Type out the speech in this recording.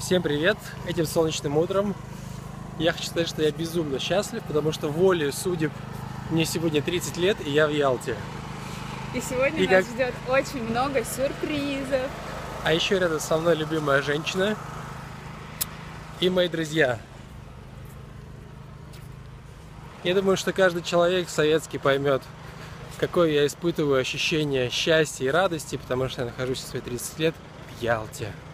Всем привет! Этим солнечным утром я хочу сказать, что я безумно счастлив, потому что волею судеб мне сегодня 30 лет, и я в Ялте. И сегодня нас ждет очень много сюрпризов. А еще рядом со мной любимая женщина и мои друзья. Я думаю, что каждый человек советский поймет, какое я испытываю ощущение счастья и радости, потому что я нахожусь в свои 30 лет в Ялте.